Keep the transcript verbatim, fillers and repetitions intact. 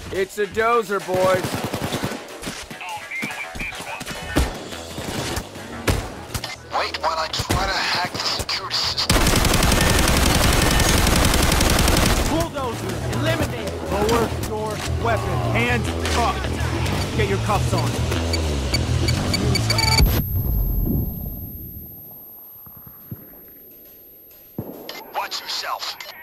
It's a dozer, boys. Wait while I try to hack the security system. Bulldozer, eliminate. Lower your weapon. Hands up. Get your cuffs on. Watch yourself.